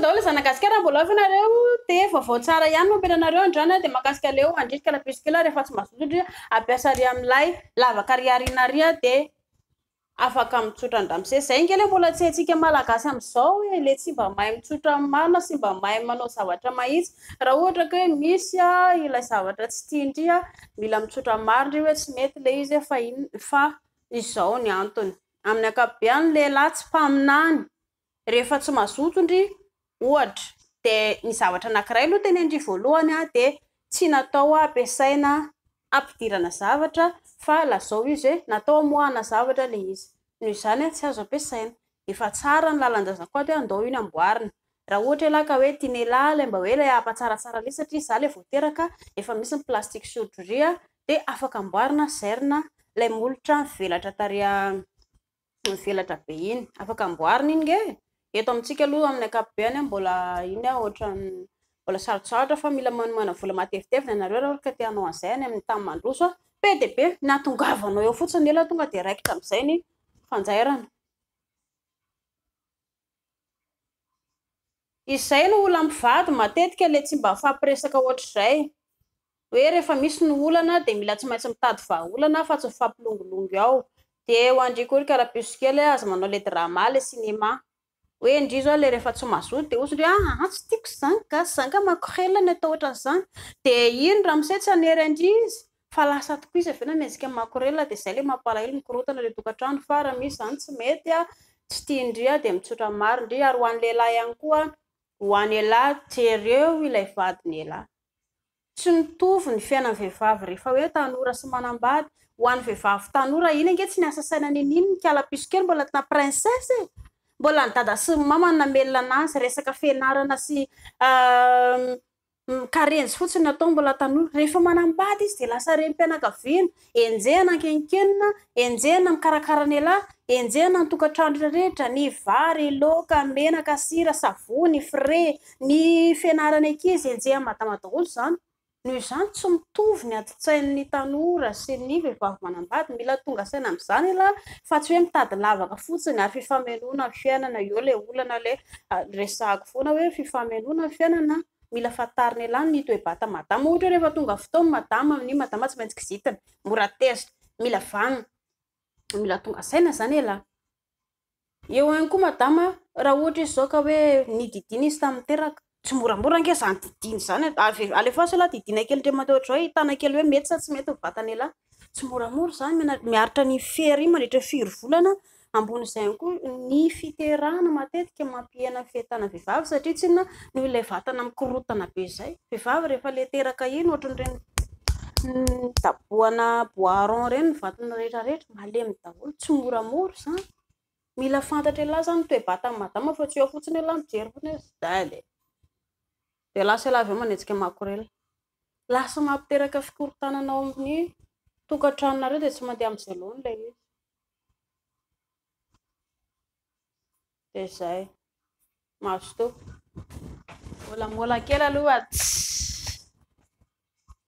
daholo zanagasikara mbola afanareo dia vaovao tsara ihany no ampianareo andrana dia makasika leo andritrika la pisikila rehefa tsy mazototra ampiasa ry amin'ilay lavaka riarinaria dia afaka mitsotra andamose zay ngely mbola tsy haintsika malagasy amin'izao hoe le tsy mba mahay mitsotra marina sy mba mahay manao zavatra mahitsy raha ohatra ka hoe misy ilay zavatra tsy tiandria mila mitsotra marina hoe tsy mety le izy fa izao ny antony amin'ny ankapobeny lehilahy tsy mpaminany rehefa tsy mazotondry ohatra dia ny zavatra anankiray aloha teny andry voalohany dia tsy natao ampiasaina ampidirana zavatra fa lazao izy hoe natao amoahana zavatra le izy noho izany tsy azo ampiasaina efa tsara ny lalan-jazakoaty andao iny amboarina raha ohatra lahy ka hoe tiany lahy ilay mba hoe ilay ampatsaratsara le satria izaho ilay voateraka efa misy ny plastique soudry dia afaka amboarina zairina ilay molotra mivelatra taria mivelatra be iny afaka amboarina iny nge eto amintsika aloha amin'ny ankapobeny mbola iny ohatra mbola sarotsaratra fa mila manomana vola matevitevina nareo raha ka te hanao an'izay any amin'ny tany mandroso be dia be nahatongavanao eo fotsiny ela tonga dia raikitra amin'izay ny fanjairana izay no olana mivady matetika le tsy mba fampiresaka ohatr'izay hoe rehefa misy ny olana dia mila tsy maintsy mitady vahaolana fa tsy fampilongolongo ao dia ho andrikory karapiso kely aza manao le drama le sinema hoe indri zao le rehefa tsy mazoto dia osy tsy tiako izany gasy izany ka makorela ny atao ohatran'izany dia iny raha misy tsy hanery andry izy fa lasa tokoa izy avy ena mezika makorela dia izay le mampalahelo mikorotana le tokantrano fa raha misy izany tsy mety tsy tiandry dia mitsotra maro indri ary ho an'ny lehilahy ihany koa ho an'ny lehilahy jereo ilay vadiny lehilahy tsy mitovy ny fiainan'ny vehivavy rehefa hoe tanora sy manambady ho an'ny vehivavy tanora iny ange tsy niasa saina ninino ny kalapiso kely mbola tena princesse mbola ny dada sy mama namelona anazy resaka fianarana sy karenjy fotsiny atao mbola tanora rehefa manambady izy dia lasa renim-pianakaviana enjehana ankenkenina enjehana mikarakara ny lahy enjehana ny tokantrano rehetra ny vary laoka menaka sira savony fre ny fianarana ankizy enjehana madama daholo izany noho izany tsy mitovy ny ati-tsain'ny tanora sy ny vehivavy manambady mila tonga saina amin'izany lahy fa tsy hoe mitady lavaka fotsiny ary fifamenoana fiainana eo le olana le resahako foana hoe fifamenoana fiainana mila fantariny lahy ny toe-bata madama ohatra rehefa tonga fotoana madama ny madama tsy maintsy kizitina mora tezitra mila vanina mila tonga saina izany lahy eo ihany koa madama raha ohatra izy zao ka hoe nididina izy tamin'ny teraka tsy moramora ange izany didiny izany alefaso lahy didina kely ndray mateo ohatry hoe hitana kely hoe mety sa tsy mety vatany lahy tsy moramora izany miaritra ny fery mandritra 4 volana ambony izay ihany koa ny fiterahana matetika mampihena fihetana vehivavy satria tsy inona noho ilay vatana mikorotana be izay vehivavy rehefa le teraka iny ohatran'ireny daboana boiron ireny ny vatana rehetrarehetra malemy daholo tsy moramora izany mila fantatra lahy izany toe-bata madama fa tsy eo fotsiny lahy mijery foana izy dia lasa lahy avy eo manenjika makorela lasa mampiteraka fikorotanana ao amin'ny tokantranonareo dia tsy mandeha amin'izay loany ilay izy dia izay mazotoa molamola kely aloha